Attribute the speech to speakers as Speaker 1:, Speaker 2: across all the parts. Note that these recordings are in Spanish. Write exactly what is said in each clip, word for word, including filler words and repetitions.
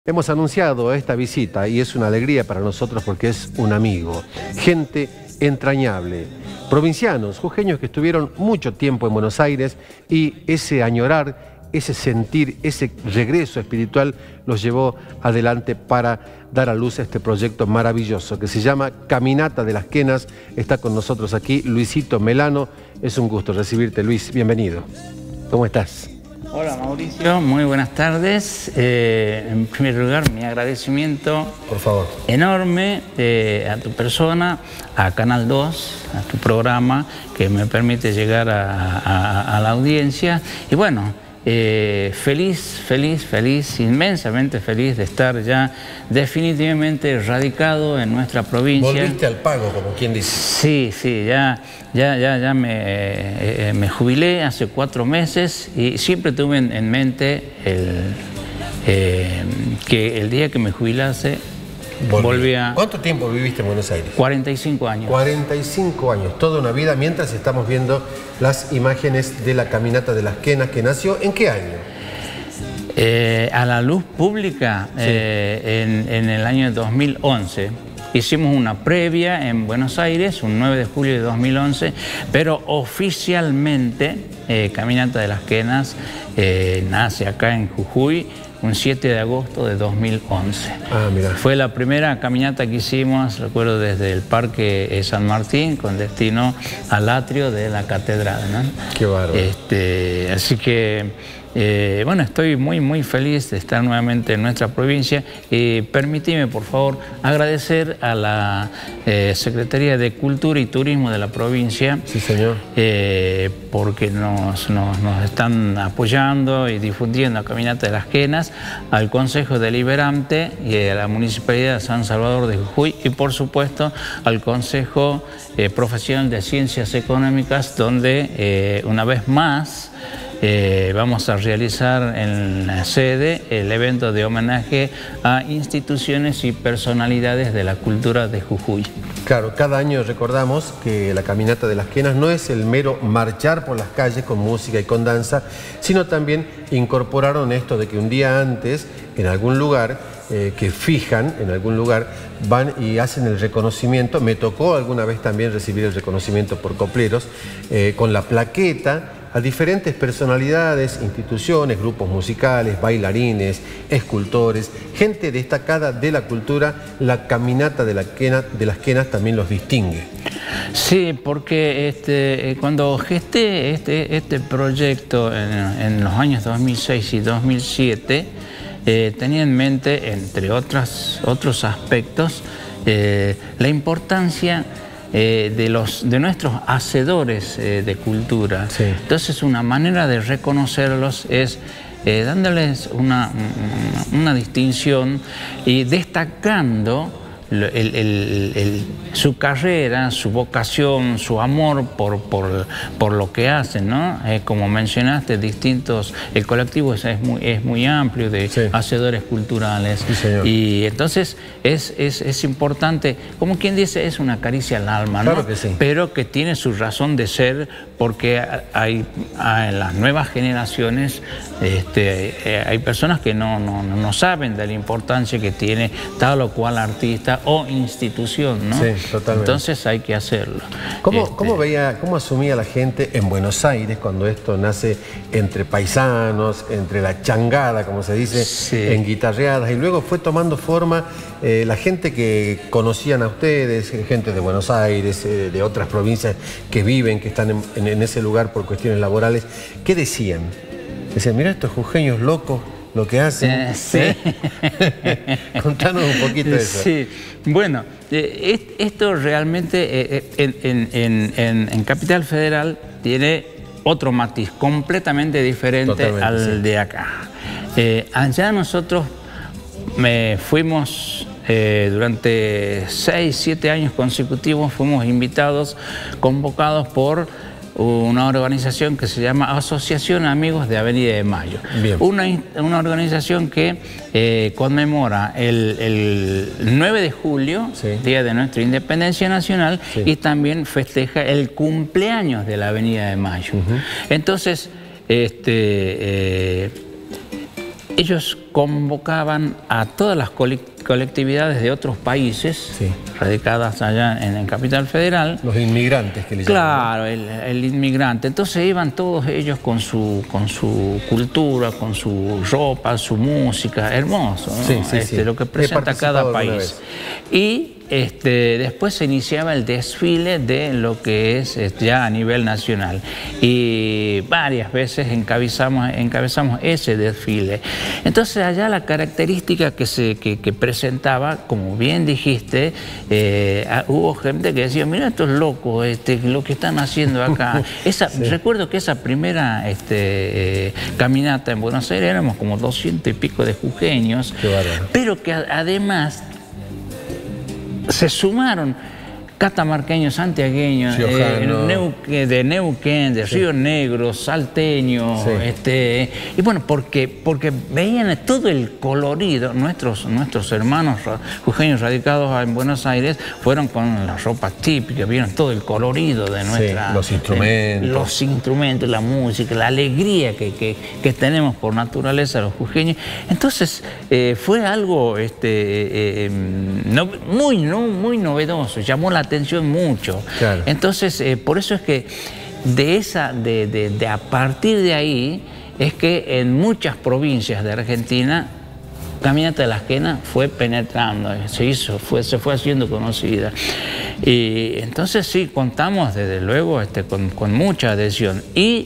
Speaker 1: Hemos anunciado esta visita y es una alegría para nosotros porque es un amigo, gente entrañable, provincianos, jujeños que estuvieron mucho tiempo en Buenos Aires y ese añorar, ese sentir, ese regreso espiritual los llevó adelante para dar a luz a este proyecto maravilloso que se llama Caminata de las Quenas. Está con nosotros aquí Luisito Melano. Es un gusto recibirte, Luis. Bienvenido. ¿Cómo estás?
Speaker 2: Hola Mauricio, muy buenas tardes. Eh, en primer lugar, mi agradecimiento
Speaker 1: por favor
Speaker 2: enorme eh, a tu persona, a Canal dos, a tu programa que me permite llegar a, a, a la audiencia. Y bueno, eh, feliz, feliz, feliz, inmensamente feliz de estar ya definitivamente radicado en nuestra provincia.
Speaker 1: Volviste al pago, como quien dice.
Speaker 2: Sí, sí, ya, ya, ya, ya me, eh, me jubilé hace cuatro meses y siempre tuve en, en mente el, eh, que el día que me jubilase
Speaker 1: Volví.
Speaker 2: volvía.
Speaker 1: ¿Cuánto tiempo viviste en Buenos Aires?
Speaker 2: cuarenta y cinco años.
Speaker 1: cuarenta y cinco años, toda una vida, mientras estamos viendo las imágenes de la Caminata de las Quenas, que nació ¿en qué año?
Speaker 2: Eh, a la luz pública, sí. eh, en, en el año dos mil once. Hicimos una previa en Buenos Aires, un nueve de julio de dos mil once, pero oficialmente eh, Caminata de las Quenas eh, nace acá en Jujuy un siete de agosto de dos mil once.
Speaker 1: Ah, mira.
Speaker 2: Fue la primera caminata que hicimos, recuerdo, desde el Parque San Martín con destino al atrio de la catedral, ¿no?
Speaker 1: Qué bárbaro.
Speaker 2: Este, así que... Eh, bueno, estoy muy muy feliz de estar nuevamente en nuestra provincia y permíteme por favor agradecer a la eh, Secretaría de Cultura y Turismo de la provincia.
Speaker 1: Sí, señor.
Speaker 2: Eh, porque nos, nos, nos están apoyando y difundiendo la Caminata de las Quenas, al Consejo Deliberante y a la Municipalidad de San Salvador de Jujuy y por supuesto al Consejo eh, Profesional de Ciencias Económicas, donde eh, una vez más Eh, vamos a realizar en la sede el evento de homenaje a instituciones y personalidades de la cultura de Jujuy.
Speaker 1: Claro, cada año recordamos que la Caminata de las Quenas no es el mero marchar por las calles con música y con danza, sino también incorporaron esto de que un día antes, en algún lugar, eh, que fijan, en algún lugar, van y hacen el reconocimiento. Me tocó alguna vez también recibir el reconocimiento por copleros, eh, con la plaqueta, a diferentes personalidades, instituciones, grupos musicales, bailarines, escultores, gente destacada de la cultura. La Caminata de, la Quena, de las Quenas también los distingue.
Speaker 2: Sí, porque este, cuando gesté este, este proyecto en, en los años dos mil seis y dos mil siete, eh, tenía en mente, entre otras, otros aspectos, eh, la importancia Eh, de, los, de nuestros hacedores eh, de cultura.
Speaker 1: Sí.
Speaker 2: Entonces una manera de reconocerlos es eh, dándoles una, una distinción y destacando el, el, el, su carrera, su vocación, su amor por, por, por lo que hacen, ¿no? Eh, como mencionaste, distintos, el colectivo es, es, muy, es muy amplio de sí. hacedores culturales.
Speaker 1: Sí, señor.
Speaker 2: Y entonces es, es, es importante, como quien dice, es una caricia al alma, ¿no?
Speaker 1: Claro que sí.
Speaker 2: Pero que tiene su razón de ser, porque hay, hay en las nuevas generaciones este, eh, hay personas que no, no, no saben de la importancia que tiene tal o cual artista o institución, ¿no?
Speaker 1: Sí, totalmente.
Speaker 2: Entonces hay que hacerlo.
Speaker 1: ¿Cómo,
Speaker 2: este...
Speaker 1: cómo veía, cómo asumía la gente en Buenos Aires cuando esto nace entre paisanos, entre la changada, como se dice, sí. en guitarreadas, y luego fue tomando forma eh, la gente que conocían a ustedes, gente de Buenos Aires, eh, de otras provincias que viven, que están en, en, en ese lugar por cuestiones laborales? ¿Qué decían? Decían, mira estos jujeños locos, lo que hacen.
Speaker 2: Eh, sí.
Speaker 1: Contanos un poquito de eso.
Speaker 2: Sí, bueno, eh, esto realmente eh, en, en, en, en Capital Federal tiene otro matiz completamente diferente Totalmente, al sí. de acá. Eh, allá nosotros me fuimos eh, durante seis, siete años consecutivos, fuimos invitados, convocados por una organización que se llama Asociación Amigos de Avenida de Mayo. Una, una organización que eh, conmemora el, el nueve de julio, sí. día de nuestra independencia nacional, sí. y también festeja el cumpleaños de la Avenida de Mayo. Uh-huh. Entonces, este, eh, ellos convocaban a todas las colectividades de otros países, sí, radicadas allá en el Capital Federal.
Speaker 1: Los inmigrantes que le llaman.
Speaker 2: Claro, el, el inmigrante. Entonces iban todos ellos con su, con su cultura, con su ropa, su música, hermoso, ¿no?
Speaker 1: Sí, sí,
Speaker 2: este,
Speaker 1: sí.
Speaker 2: Lo que presenta cada país. Y este, después se iniciaba el desfile de lo que es este, ya a nivel nacional. Y varias veces encabezamos, encabezamos ese desfile. Entonces allá la característica que, se, que, que presentaba, como bien dijiste, eh, hubo gente que decía, mira estos locos, este, lo que están haciendo acá. Esa, sí. Recuerdo que esa primera este, eh, caminata en Buenos Aires éramos como doscientos y pico de jujeños, pero que además se sumaron catamarqueños, santiagueños, eh, Neuquén, de Neuquén, de sí. Río Negro, salteños, sí. este, y bueno, porque, porque veían todo el colorido. Nuestros, nuestros hermanos jujeños radicados en Buenos Aires fueron con las ropas típicas, vieron todo el colorido de nuestra...
Speaker 1: Sí, los instrumentos.
Speaker 2: De, los instrumentos, la música, la alegría que, que, que tenemos por naturaleza los jujeños. Entonces, eh, fue algo este, eh, no, muy, no, muy novedoso, llamó la atención mucho. Claro. Entonces, eh, por eso es que de esa, de, de, de a partir de ahí, es que en muchas provincias de Argentina, Caminata de las Quenas fue penetrando, se hizo, fue, se fue haciendo conocida. Y entonces sí, contamos desde luego este, con, con mucha adhesión. Y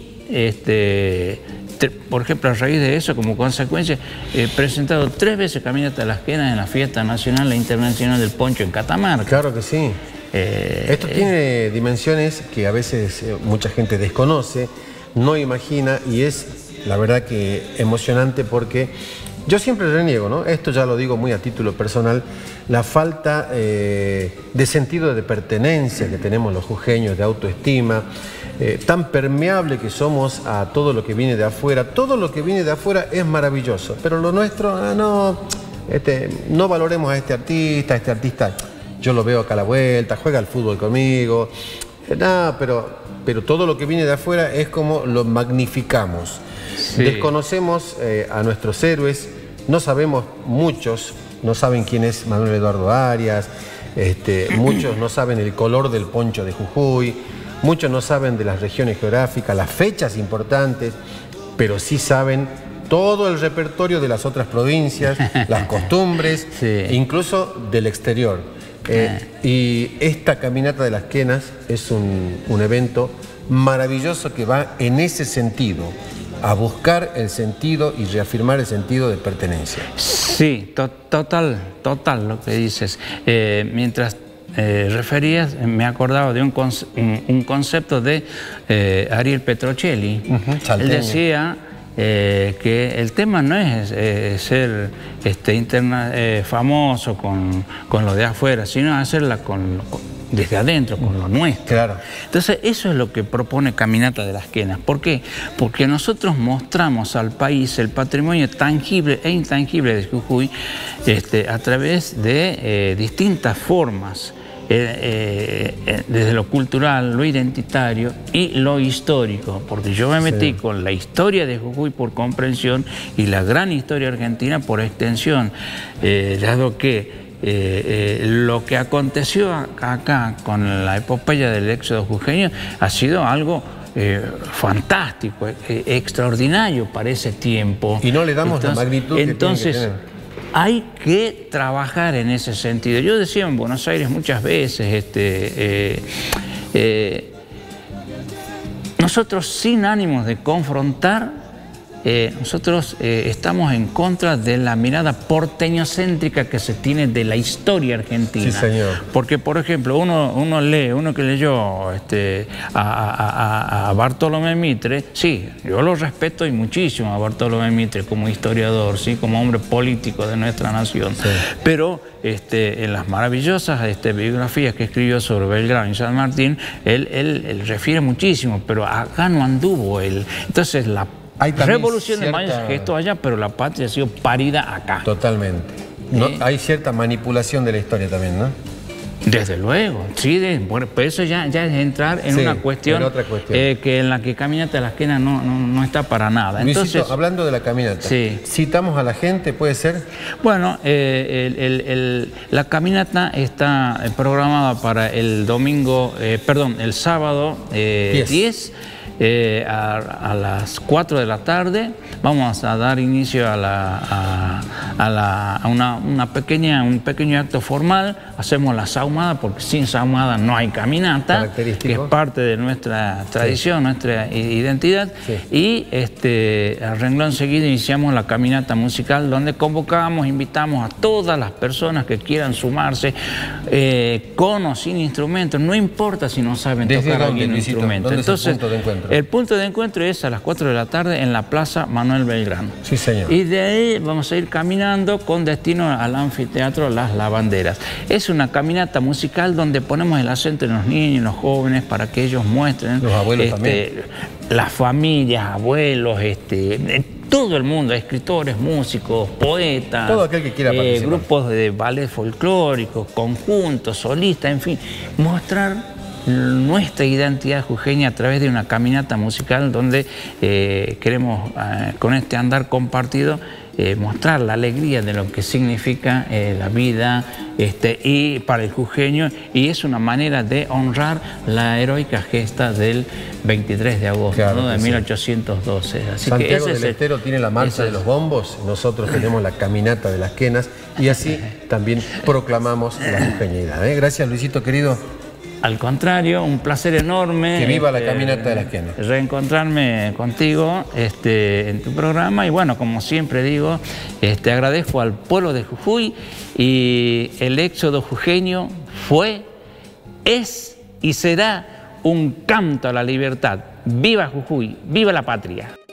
Speaker 2: este, por ejemplo, a raíz de eso, como consecuencia, he presentado tres veces Caminata de las Quenas en la Fiesta Nacional e Internacional del Poncho en Catamarca.
Speaker 1: Claro que sí. Eh, Esto eh, tiene dimensiones que a veces eh, mucha gente desconoce, no imagina, y es la verdad que emocionante porque yo siempre reniego, ¿no? Esto ya lo digo muy a título personal, la falta eh, de sentido de pertenencia que tenemos los jujeños, de autoestima, eh, tan permeable que somos a todo lo que viene de afuera. Todo lo que viene de afuera es maravilloso, pero lo nuestro, ah, no, este, no valoremos a este artista, a este artista... Yo lo veo acá a la vuelta, juega al fútbol conmigo, nada, pero, pero todo lo que viene de afuera es como lo magnificamos. Sí. Desconocemos eh, a nuestros héroes, no sabemos, muchos no saben quién es Manuel Eduardo Arias, este, muchos no saben el color del poncho de Jujuy, muchos no saben de las regiones geográficas, las fechas importantes, pero sí saben todo el repertorio de las otras provincias, las costumbres, sí. Incluso del exterior. Eh, y esta Caminata de las Quenas es un, un evento maravilloso que va en ese sentido, a buscar el sentido y reafirmar el sentido de pertenencia.
Speaker 2: Sí, to total, total lo que dices. Eh, mientras eh, referías, me acordaba de un, conce un, un concepto de eh, Ariel Petrocelli. Uh-huh, Él decía... Eh, que el tema no es eh, ser este, interna, eh, famoso con, con lo de afuera, sino hacerla con, con, desde adentro, con lo nuestro.
Speaker 1: Claro.
Speaker 2: Entonces eso es lo que propone Caminata de las Quenas. ¿Por qué? Porque nosotros mostramos al país el patrimonio tangible e intangible de Jujuy este, a través de eh, distintas formas. Eh, eh, desde lo cultural, lo identitario y lo histórico, porque yo me metí sí. con la historia de Jujuy por comprensión y la gran historia argentina por extensión, eh, dado que eh, eh, lo que aconteció acá con la epopeya del éxodo jujeño ha sido algo Eh, fantástico, eh, extraordinario para ese tiempo.
Speaker 1: Y no le damos entonces, la magnitud que
Speaker 2: entonces,
Speaker 1: tiene que tener.
Speaker 2: Hay que trabajar en ese sentido. Yo decía en Buenos Aires muchas veces, este, eh, eh, nosotros sin ánimos de confrontar, eh, nosotros eh, estamos en contra de la mirada porteñocéntrica que se tiene de la historia argentina.
Speaker 1: Sí, señor.
Speaker 2: Porque, por ejemplo, uno, uno lee, uno que leyó este, a, a, a Bartolomé Mitre, sí, yo lo respeto y muchísimo a Bartolomé Mitre como historiador, ¿sí? Como hombre político de nuestra nación, sí. Pero este, en las maravillosas este, biografías que escribió sobre Belgrano y San Martín, él, él, él refiere muchísimo, pero acá no anduvo él. Entonces, la Hay revolución cierta... de Mayas gesto allá, pero la patria ha sido parida acá.
Speaker 1: Totalmente. No, ¿Eh? Hay cierta manipulación de la historia también, ¿no?
Speaker 2: Desde luego, sí, de, bueno, pues eso ya, ya es entrar en sí, una cuestión, en otra cuestión. Eh, que en la que Caminata de las Quenas no, no, no está para nada.
Speaker 1: Luisito,
Speaker 2: entonces,
Speaker 1: hablando de la caminata, sí. ¿Citamos a la gente, puede ser?
Speaker 2: Bueno, eh, el, el, el, la caminata está programada para el domingo, eh, perdón, el sábado eh, diez. Eh, a, a las cuatro de la tarde vamos a dar inicio a, la, a, a, la, a una, una pequeña, un pequeño acto formal. Hacemos la sahumada, porque sin sahumada no hay caminata, que es parte de nuestra tradición, sí. nuestra identidad. Sí. Y este, al renglón seguido iniciamos la caminata musical, donde convocamos, invitamos a todas las personas que quieran sumarse, eh, con o sin instrumentos, no importa si no saben tocar algún instrumento.
Speaker 1: ¿Dónde Entonces, es el punto de encuentro?
Speaker 2: El punto de encuentro es a las cuatro de la tarde en la Plaza Manuel Belgrano.
Speaker 1: Sí, señor.
Speaker 2: Y de ahí vamos a ir caminando con destino al anfiteatro Las Lavanderas. Es una caminata musical donde ponemos el acento en los niños, en los jóvenes, para que ellos muestren.
Speaker 1: Los abuelos
Speaker 2: este,
Speaker 1: también.
Speaker 2: Las familias, abuelos, este, todo el mundo, escritores, músicos, poetas.
Speaker 1: Todo aquel que quiera
Speaker 2: eh,
Speaker 1: participar.
Speaker 2: Grupos de ballet folclóricos, conjuntos, solistas, en fin. Mostrar nuestra identidad jujeña a través de una caminata musical donde eh, queremos, eh, con este andar compartido, eh, mostrar la alegría de lo que significa eh, la vida este, y para el jujeño, y es una manera de honrar la heroica gesta del veintitrés de agosto, claro, ¿no? de mil ochocientos doce. Así
Speaker 1: Santiago
Speaker 2: que
Speaker 1: del Estero tiene la marcha de los bombos, nosotros tenemos la caminata de las quenas, y así también proclamamos la jujeñidad. ¿eh? Gracias, Luisito, querido.
Speaker 2: Al contrario, un placer enorme.
Speaker 1: Que viva la caminata de las quenas.
Speaker 2: Reencontrarme contigo este, en tu programa. Y bueno, como siempre digo, este, agradezco al pueblo de Jujuy, y el éxodo jujeño fue, es y será un canto a la libertad. ¡Viva Jujuy! ¡Viva la patria!